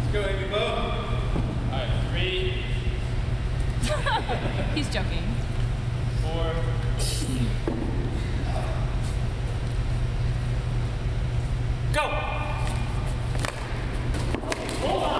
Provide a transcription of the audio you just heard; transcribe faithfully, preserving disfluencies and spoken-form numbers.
Let's go, Amy Bo. All right, three. He's joking. Four. Go. Hold on.